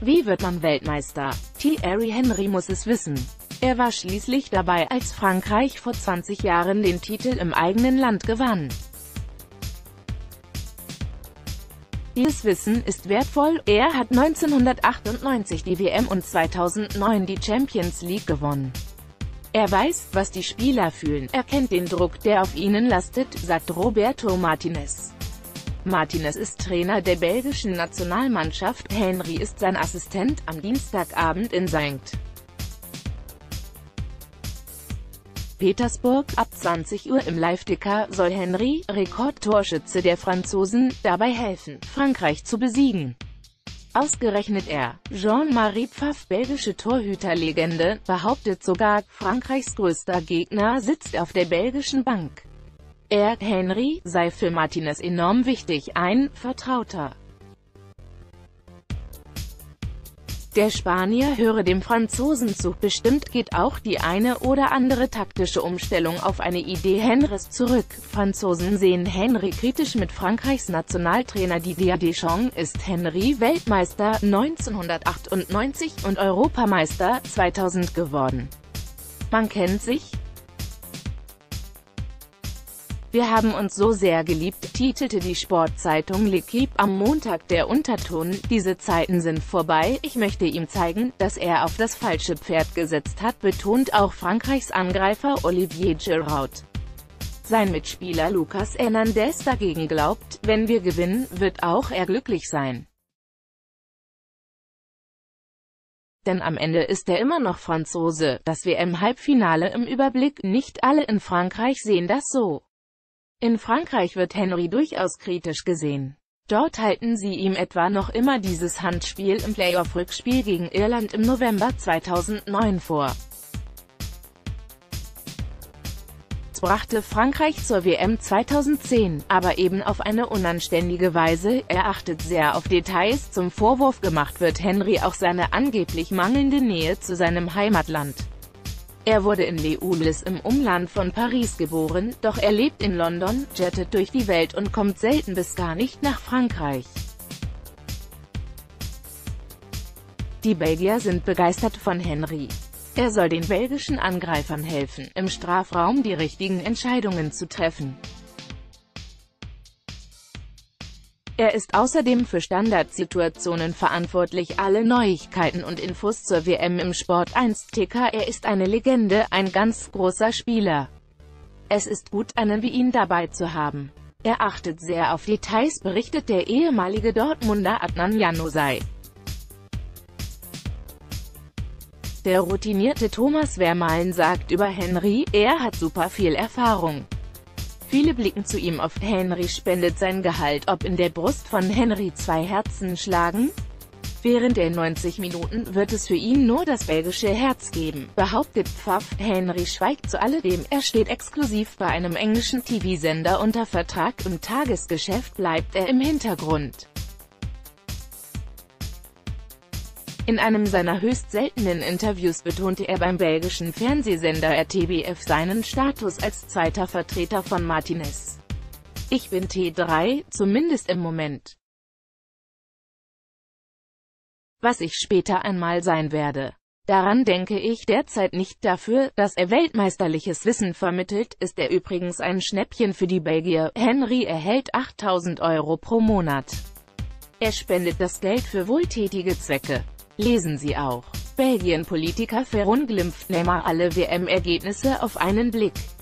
Wie wird man Weltmeister? Thierry Henry muss es wissen. Er war schließlich dabei, als Frankreich vor 20 Jahren den Titel im eigenen Land gewann. Dieses Wissen ist wertvoll. Er hat 1998 die WM und 2009 die Champions League gewonnen. Er weiß, was die Spieler fühlen. Er kennt den Druck, der auf ihnen lastet, sagt Roberto Martinez. Martinez ist Trainer der belgischen Nationalmannschaft. Henry ist sein Assistent. Am Dienstagabend in St. Petersburg, ab 20 Uhr im Live-Ticker, soll Henry, Rekordtorschütze der Franzosen, dabei helfen, Frankreich zu besiegen. Ausgerechnet er, Jean-Marie Pfaff, belgische Torhüterlegende, behauptet sogar, Frankreichs größter Gegner sitzt auf der belgischen Bank. Er, Henry, sei für Martinez enorm wichtig, ein Vertrauter. Der Spanier höre dem Franzosen zu. Bestimmt geht auch die eine oder andere taktische Umstellung auf eine Idee Henrys zurück. Franzosen sehen Henry kritisch. Mit Frankreichs Nationaltrainer Didier Deschamps ist Henry Weltmeister 1998 und Europameister 2000 geworden. Man kennt sich. Wir haben uns so sehr geliebt, titelte die Sportzeitung L'Équipe am Montag. Der Unterton: Diese Zeiten sind vorbei, ich möchte ihm zeigen, dass er auf das falsche Pferd gesetzt hat, betont auch Frankreichs Angreifer Olivier Giroud. Sein Mitspieler Lucas Hernandez dagegen glaubt, wenn wir gewinnen, wird auch er glücklich sein. Denn am Ende ist er immer noch Franzose. Das WM-Halbfinale im Überblick: Nicht alle in Frankreich sehen das so. In Frankreich wird Henry durchaus kritisch gesehen. Dort halten sie ihm etwa noch immer dieses Handspiel im Playoff-Rückspiel gegen Irland im November 2009 vor. Es brachte Frankreich zur WM 2010, aber eben auf eine unanständige Weise. Er achtet sehr auf Details. Zum Vorwurf gemacht wird Henry auch seine angeblich mangelnde Nähe zu seinem Heimatland. Er wurde in Les Ulis im Umland von Paris geboren, doch er lebt in London, jettet durch die Welt und kommt selten bis gar nicht nach Frankreich. Die Belgier sind begeistert von Henry. Er soll den belgischen Angreifern helfen, im Strafraum die richtigen Entscheidungen zu treffen. Er ist außerdem für Standardsituationen verantwortlich. Alle Neuigkeiten und Infos zur WM im Sport1-Ticker. Er ist eine Legende, ein ganz großer Spieler. Es ist gut, einen wie ihn dabei zu haben. Er achtet sehr auf Details, berichtet der ehemalige Dortmunder Adnan Januzaj. Der routinierte Thomas Vermaelen sagt über Henry, er hat super viel Erfahrung. Viele blicken zu ihm auf. Henry spendet sein Gehalt. Ob in der Brust von Henry 2 Herzen schlagen? Während der 90 Minuten wird es für ihn nur das belgische Herz geben, behauptet Pfaff. Henry schweigt zu alledem. Er steht exklusiv bei einem englischen TV-Sender unter Vertrag. Im Tagesgeschäft bleibt er im Hintergrund. In einem seiner höchst seltenen Interviews betonte er beim belgischen Fernsehsender RTBF seinen Status als zweiter Vertreter von Martinez. Ich bin T3, zumindest im Moment. Was ich später einmal sein werde. Daran denke ich derzeit nicht. Dafür, dass er weltmeisterliches Wissen vermittelt, ist er übrigens ein Schnäppchen für die Belgier. Henry erhält 8.000 € pro Monat. Er spendet das Geld für wohltätige Zwecke. Lesen Sie auch: Belgien-Politiker verunglimpft Neymar. Alle WM-Ergebnisse auf einen Blick.